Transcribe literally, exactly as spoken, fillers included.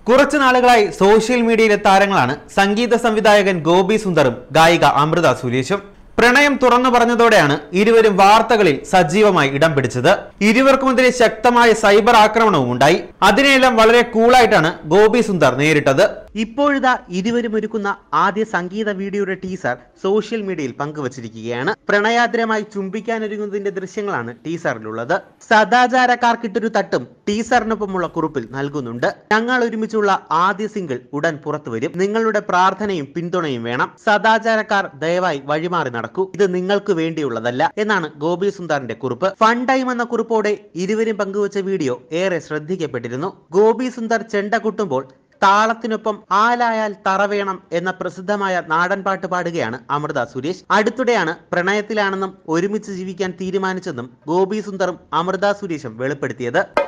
കുറച്ചു നാളുകളായി സോഷ്യൽ മീഡിയയിലെ താരങ്ങളാണ് സംഗീത സംവിധായകൻ ഗോപി സുന്ദറും ഗായിക അമൃത സുരേഷും. പ്രണയം തുറന്നു പറഞ്ഞതോടെയാണ് ഇരുവരും വാർത്തകളിൽ സജീവമായി ഇടം പിടിച്ചത്. ഇരുവർക്കുമെതിരെ ശക്തമായ സൈബർ ആക്രമണവും ഉണ്ടായി. അതിനെല്ലാം വളരെ കൂളായിട്ടാണ് ഗോപി സുന്ദർ നേരിട്ടത്. ഇപ്പോഴിതാ ഇരുവരും ഒരുക്കുന്ന ആദ്യ സംഗീത വീഡിയോയുടെ ടീസർ സോഷ്യൽ മീഡിയയിൽ പങ്കുവച്ചിരിക്കുകയാണ്. പ്രണയാദ്രമായി ചുംബിക്കാനൊരുങ്ങുന്നതിന്റെ ദൃശ്യങ്ങളാണ് ടീസറിലുള്ളത്. സദാചാരക്കാർക്കിട്ടൊരു തട്ടും ടീസറിനൊപ്പമുള്ള കുറിപ്പിൽ നൽകുന്നുണ്ട്. ഞങ്ങൾ ഒരുമിച്ചുള്ള ആദ്യ സിംഗിൾ ഉടൻ പുറത്തു വരും. നിങ്ങളുടെ പ്രാർത്ഥനയും പിന്തുണയും വേണം. സദാചാരക്കാർ ദയവായി വഴിമാറി നടക്കൂ. ഇത് നിങ്ങൾക്ക് വേണ്ടിയുള്ളതല്ല എന്നാണ് ഗോപി സുന്ദറിന്റെ കുറിപ്പ്. ഫൺ ടൈം എന്ന കുറിപ്പോടെ ഇരുവരും പങ്കുവച്ച വീഡിയോ ഏറെ ശ്രദ്ധിക്കപ്പെട്ടിരുന്നു. ഗോപി സുന്ദർ ചെണ്ട കൊട്ടുമ്പോൾ താളത്തിനൊപ്പം ആലായാൽ തറവേണം എന്ന പ്രസിദ്ധമായ നാടൻ പാട്ട് പാടുകയാണ് അമൃത സുരേഷ്. അടുത്തിടെയാണ് പ്രണയത്തിലാണെന്നും ഒരുമിച്ച് ജീവിക്കാൻ തീരുമാനിച്ചെന്നും ഗോപി സുന്ദറും അമൃത സുരേഷും വെളിപ്പെടുത്തിയത്.